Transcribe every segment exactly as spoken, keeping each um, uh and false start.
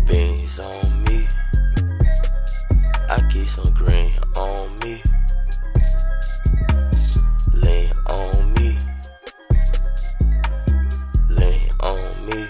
got beans on me. I keep some green on me. Lean on me. Lean on me.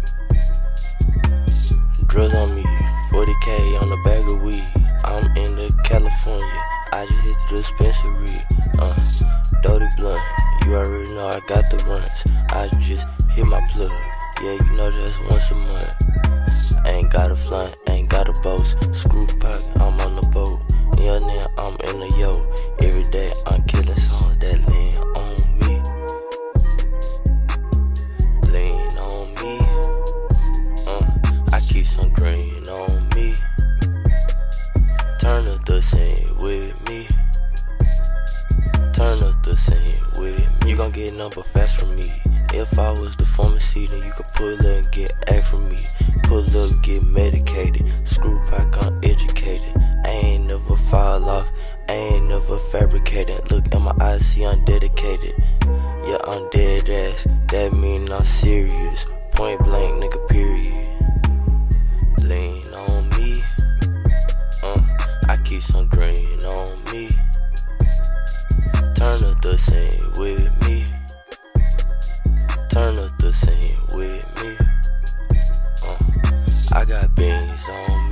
Drugs on me. forty K on the bag of weed. I'm in the California. I just hit the dispensary. Uh, Doty blunt. You already know I got the runs. I just hit my plug. Yeah, you know that's once a month. Ain't got a flunt, ain't got a boast. Screw pack, I'm on the boat. Yeah, now I'm in the yo. Every day I'm killing songs that lean on me. Lean on me. Uh, I keep some green on me. Turn up the scene with me. Turn up the scene with me. You gon' get number fast from me. If I was the pharmacy, then you could pull up and get A from me. Pull up, get medicated. Screw pack, I'm educated. I ain't never fall off. I ain't never fabricated. Look at my eyes, see I'm dedicated. Yeah, I'm dead ass. That mean I'm serious. Point blank, nigga, period. Lean on me. Uh, I keep some green on me. Turn up the scene with me. Turn up the scene with me. Uh, I got beans on me.